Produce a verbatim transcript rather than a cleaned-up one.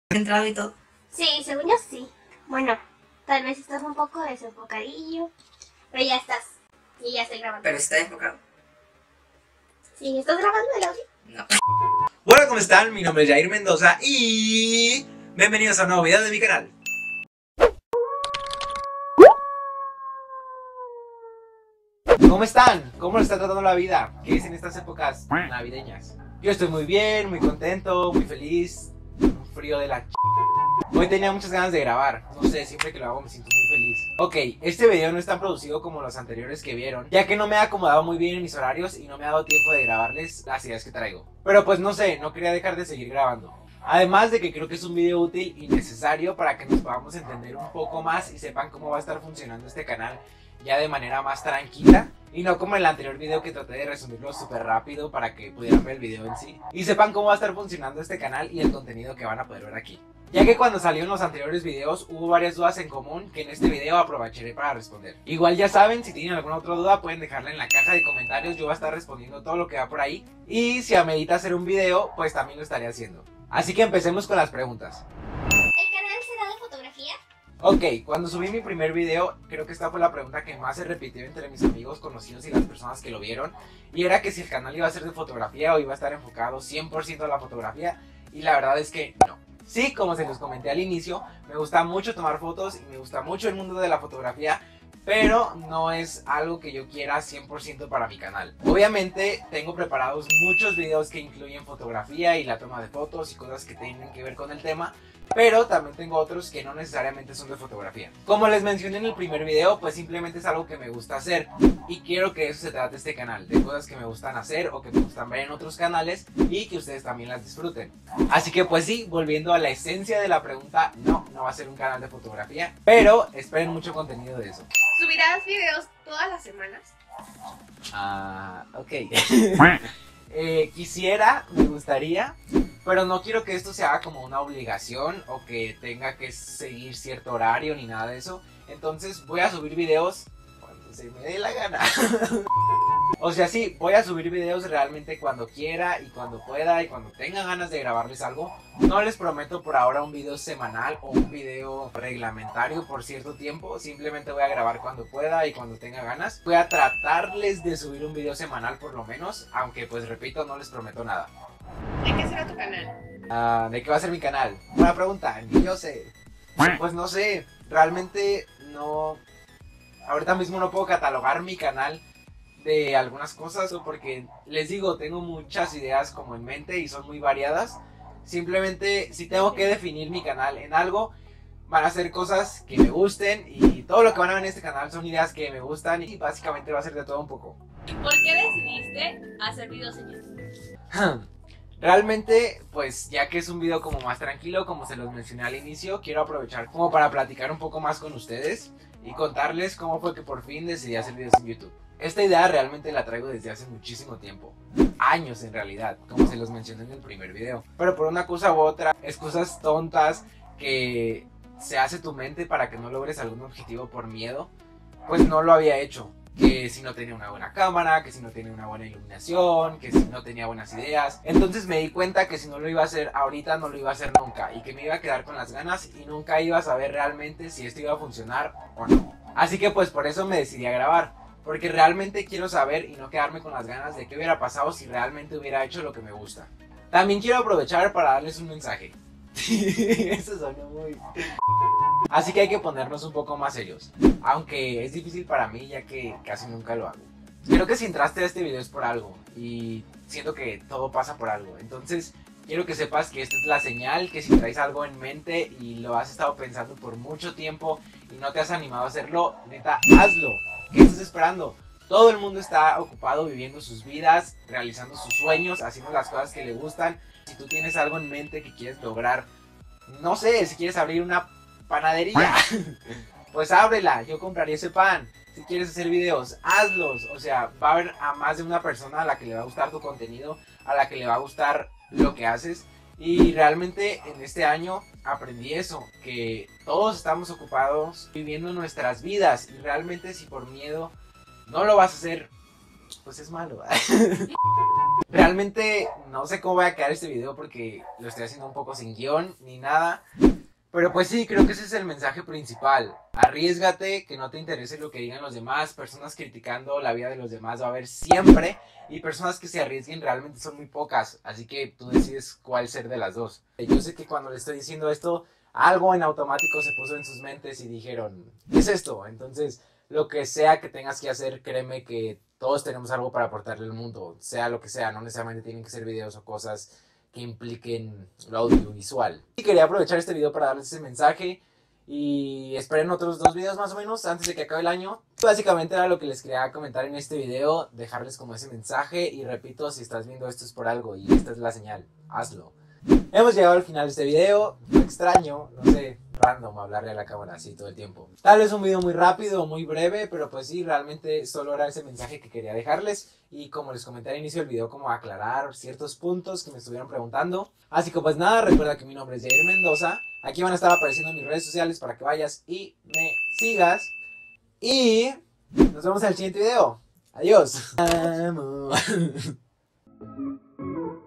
Entrado y todo. Sí, según yo sí. Bueno, tal vez estás un poco desenfocadillo, pero ya estás. Y ya estoy grabando. Pero está enfocado. Sí, ¿estás grabando el audio? No. Hola, ¿cómo están? Mi nombre es Jair Mendoza y bienvenidos a un nuevo video de mi canal. ¿Cómo están? ¿Cómo les está tratando la vida? ¿Qué es en estas épocas navideñas? Yo estoy muy bien, muy contento, muy feliz. Un frío de la ch... Hoy tenía muchas ganas de grabar. No sé, siempre que lo hago me siento muy feliz. Ok, este video no es tan producido como los anteriores que vieron, ya que no me he acomodado muy bien en mis horarios y no me ha dado tiempo de grabarles las ideas que traigo. Pero pues no sé, no quería dejar de seguir grabando. Además de que creo que es un video útil y necesario para que nos podamos entender un poco más y sepan cómo va a estar funcionando este canal ya de manera más tranquila. Y no como en el anterior video que traté de resumirlo súper rápido para que pudieran ver el video en sí. Y sepan cómo va a estar funcionando este canal y el contenido que van a poder ver aquí. Ya que cuando salieron los anteriores videos hubo varias dudas en común que en este video aprovecharé para responder. Igual ya saben, si tienen alguna otra duda pueden dejarla en la caja de comentarios. Yo voy a estar respondiendo todo lo que va por ahí. Y si amerita hacer un video, pues también lo estaré haciendo. Así que empecemos con las preguntas. ¿El canal será de fotografía? Ok, cuando subí mi primer video, creo que esta fue la pregunta que más se repitió entre mis amigos, conocidos y las personas que lo vieron. Y era que si el canal iba a ser de fotografía o iba a estar enfocado cien por ciento a la fotografía. Y la verdad es que no. Sí, como se los comenté al inicio, me gusta mucho tomar fotos y me gusta mucho el mundo de la fotografía, pero no es algo que yo quiera cien por ciento para mi canal. Obviamente tengo preparados muchos videos que incluyen fotografía y la toma de fotos y cosas que tienen que ver con el tema, pero también tengo otros que no necesariamente son de fotografía. Como les mencioné en el primer video, pues simplemente es algo que me gusta hacer y quiero que eso se trate este canal, de cosas que me gustan hacer o que me gustan ver en otros canales y que ustedes también las disfruten. Así que pues sí, volviendo a la esencia de la pregunta, no, no va a ser un canal de fotografía, pero esperen mucho contenido de eso. ¿Subirás videos todas las semanas? Ah, ok. eh, quisiera, me gustaría, pero no quiero que esto se haga como una obligación o que tenga que seguir cierto horario ni nada de eso. Entonces voy a subir videos cuando se me dé la gana. O sea, sí, voy a subir videos realmente cuando quiera y cuando pueda y cuando tenga ganas de grabarles algo. No les prometo por ahora un video semanal o un video reglamentario por cierto tiempo. Simplemente voy a grabar cuando pueda y cuando tenga ganas. Voy a tratarles de subir un video semanal por lo menos, aunque pues repito, no les prometo nada. ¿De qué será tu canal? Uh, ¿De qué va a ser mi canal? Buena pregunta, ni yo sé. Pues no sé, realmente no... Ahorita mismo no puedo catalogar mi canal de algunas cosas porque les digo, tengo muchas ideas como en mente y son muy variadas. Simplemente si tengo que definir mi canal en algo, van a ser cosas que me gusten y todo lo que van a ver en este canal son ideas que me gustan y básicamente va a ser de todo un poco. ¿Por qué decidiste hacer videos en YouTube? Realmente, pues ya que es un video como más tranquilo, como se los mencioné al inicio, quiero aprovechar como para platicar un poco más con ustedes y contarles cómo fue que por fin decidí hacer videos en YouTube. Esta idea realmente la traigo desde hace muchísimo tiempo, años en realidad, como se los mencioné en el primer video. Pero por una cosa u otra, excusas tontas que se hace tu mente para que no logres algún objetivo por miedo, pues no lo había hecho. Que si no tenía una buena cámara, que si no tenía una buena iluminación, que si no tenía buenas ideas. Entonces me di cuenta que si no lo iba a hacer ahorita, no lo iba a hacer nunca. Y que me iba a quedar con las ganas y nunca iba a saber realmente si esto iba a funcionar o no. Así que pues por eso me decidí a grabar. Porque realmente quiero saber y no quedarme con las ganas de qué hubiera pasado si realmente hubiera hecho lo que me gusta. También quiero aprovechar para darles un mensaje. Eso sonó muy... Así que hay que ponernos un poco más serios. Aunque es difícil para mí ya que casi nunca lo hago. Creo que si entraste a este video es por algo. Y siento que todo pasa por algo. Entonces quiero que sepas que esta es la señal. Que si traes algo en mente y lo has estado pensando por mucho tiempo y no te has animado a hacerlo, neta, hazlo. ¿Qué estás esperando? Todo el mundo está ocupado viviendo sus vidas, realizando sus sueños, haciendo las cosas que le gustan. Si tú tienes algo en mente que quieres lograr, no sé, si quieres abrir una panadería, pues ábrela, yo compraría ese pan. Si quieres hacer videos, hazlos. O sea, va a haber a más de una persona a la que le va a gustar tu contenido, a la que le va a gustar lo que haces. Y realmente en este año aprendí eso, que todos estamos ocupados viviendo nuestras vidas y realmente si por miedo no lo vas a hacer, pues es malo. Realmente no sé cómo va a quedar este video porque lo estoy haciendo un poco sin guión ni nada. Pero pues sí, creo que ese es el mensaje principal. Arriésgate, que no te interese lo que digan los demás. Personas criticando la vida de los demás va a haber siempre. Y personas que se arriesguen realmente son muy pocas. Así que tú decides cuál ser de las dos. Yo sé que cuando le estoy diciendo esto, algo en automático se puso en sus mentes y dijeron, ¿qué es esto? Entonces, lo que sea que tengas que hacer, créeme que todos tenemos algo para aportarle al mundo. Sea lo que sea, no necesariamente tienen que ser videos o cosas que impliquen lo audiovisual. Y quería aprovechar este video para darles ese mensaje y esperen otros dos videos más o menos antes de que acabe el año. Básicamente era lo que les quería comentar en este video, dejarles como ese mensaje y repito, si estás viendo esto es por algo y esta es la señal, hazlo. Hemos llegado al final de este video, fue extraño, no sé, random hablarle a la cámara así todo el tiempo. Tal vez un video muy rápido, muy breve, pero pues sí, realmente solo era ese mensaje que quería dejarles. Y como les comenté al inicio del video, como aclarar ciertos puntos que me estuvieron preguntando. Así que pues nada, recuerda que mi nombre es Jair Mendoza. Aquí van a estar apareciendo mis redes sociales para que vayas y me sigas. Y nos vemos en el siguiente video. Adiós. Amo.